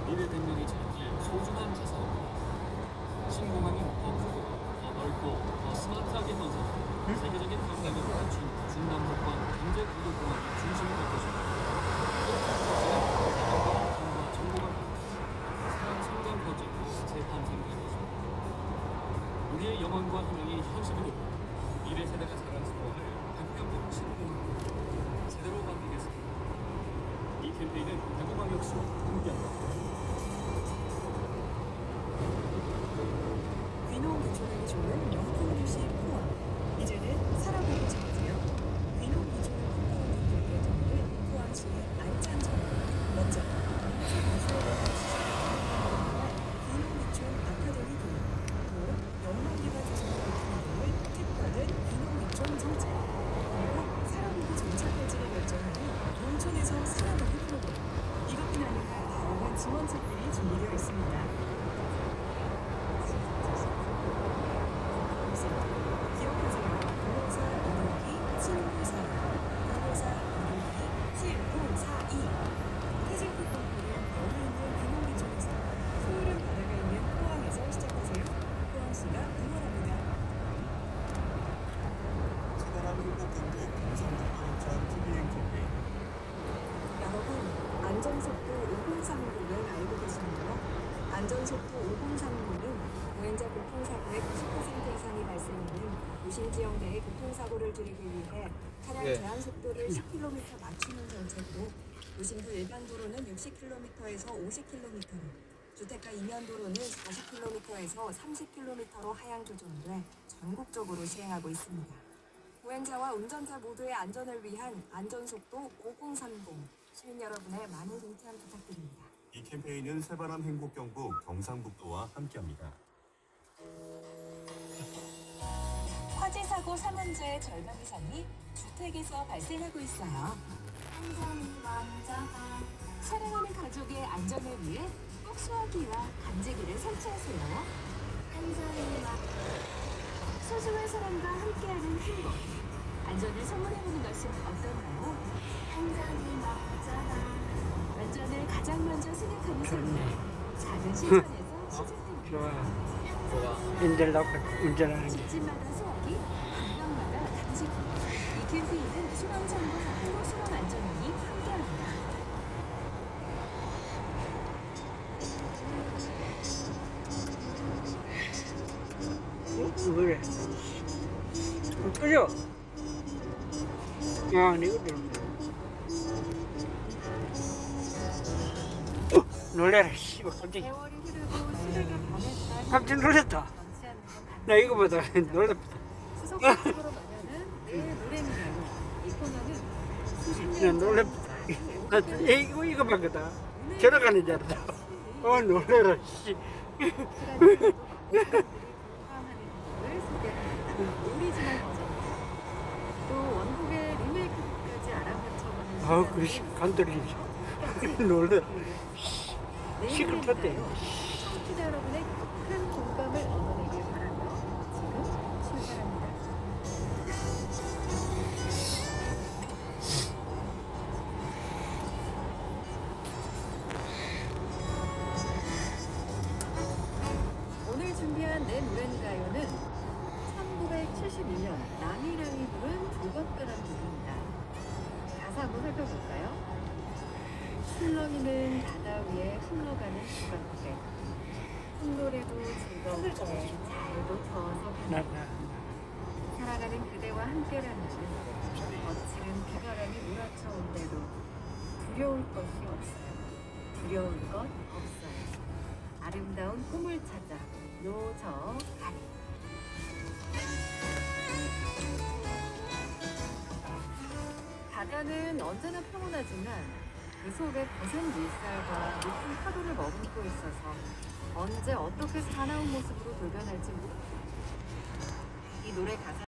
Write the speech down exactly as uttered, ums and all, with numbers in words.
미래 백명이 제길 소중한 자산입니다. 신공항이 더 크고, 더 넓고, 더 스마트하게 번져 세계적인 경쟁력을 갖춘 중남북권 경제 구도공항의 중심이 될 것입니다. 자원과 정보가 새로운 성장 거점으로 재탄생될 것입니다. 우리의 영혼과 희망이 현실이 되고 미래 세대가 자랑스러워할 백병국 신공항 제대로 만들겠습니다. 이 캠페인은 대구광역시와 함께합니다. 귀농 귀촌하기 좋은 명품 도시 포항. 이제는 살아보고 싶으세요? 귀농 귀촌을 꿈꾸는 분들께 도움을 포항시의 안짠전문 먼저 귀농 귀촌 아카데미 교육, 또 연말기간 조성을 높이는 등을 특화된 귀농 귀촌 정책, 그리고 살아보기 정착할지를 결정하는 농촌에서 살아보기 프로그램, 이것뿐 아니라 다양한 지원책들이 준비되어 있습니다. 안전속도 오공삼구를 알고 계시나요? 안전속도 오공삼구는 보행자 교통사고의 구십 퍼센트 이상이 발생하는 도심지역내의 교통사고를 줄이기 위해 차량 네. 제한 속도를 십 킬로미터 맞추는 정책으로 도심부 일반 도로는 육십 킬로미터에서 오십 킬로미터로, 주택가 이면 도로는 사십 킬로미터에서 삼십 킬로미터로 하향 조정돼 전국적으로 시행하고 있습니다. 보행자와 운전자 모두의 안전을 위한 안전속도 오공삼공, 시민 여러분의 많은 동참 부탁드립니다. 이 캠페인은 새바람 행복경부 경상북도와 함께합니다. 화재 사고 사망자의 절반 이상이 주택에서 발생하고 있어요. 안전이 먼저가. 사랑하는 가족의 안전을 위해 꼭 수화기와 감지기를 설치하세요. 안전이 먼저. 소중한 사람과 함께하는 행복. 안전을 선물해보는 것은 어떤가요? 안전이 먼저다. 안전을 가장 먼저 생각하는 사람. 작은 실천에서 시작됩니다. 좋아. 좋아. 힘들다고 운전하는 게. 집집마다 소화기, 방방마다 감지기. 이 캠페인은 수방정부와 한국수방안전원이 함께합니다. 어? 그래. 끄죠? 아, 이거 좀. 어, 놀래라, 씨발, 깜짝이야. 세월이 흐르고 시대가 변했다니. 깜짝 놀랐다. 나 이거보다 놀랐다. 수석 쪽으로 말하는 내 노래입니다. 이 코너는 수십 나 년 놀랬다. 나 이거, 이거 봤거든. 걸어가는 줄 알았다. 어, 놀래라, 씨. 오리지널 버전, 또 원곡의 리메이크까지 알아맞혀보는 아, 그러시, 간들리지. 놀래라. 시끌 쳤대. 청취자 여러분의 큰 공감을 얻어내길 바라며 지금 출발합니다. 오늘 준비한 내 노래인가요는 천구백칠십일 년 남이랑이 부른 조각가란 곡입니다. 가사 한번 살펴볼까요? 술렁이는 바다 위에 흘러가는 조각배, 흙노래도 즐겁게 잘도 저어서 나, 가는 나. 살아가는 그대와 함께라는 거칠은 비바람이 몰아쳐온데도 두려울 것이 없어요. 두려울 것 없어요. 아름다운 꿈을 찾아 요저 가리. 바다는 언제나 평온하지만 그 속에 거센 물살과 높은 파도를 머금고 있어서 언제 어떻게 사나운 모습으로 돌변할지 모릅니다. 이 노래 가사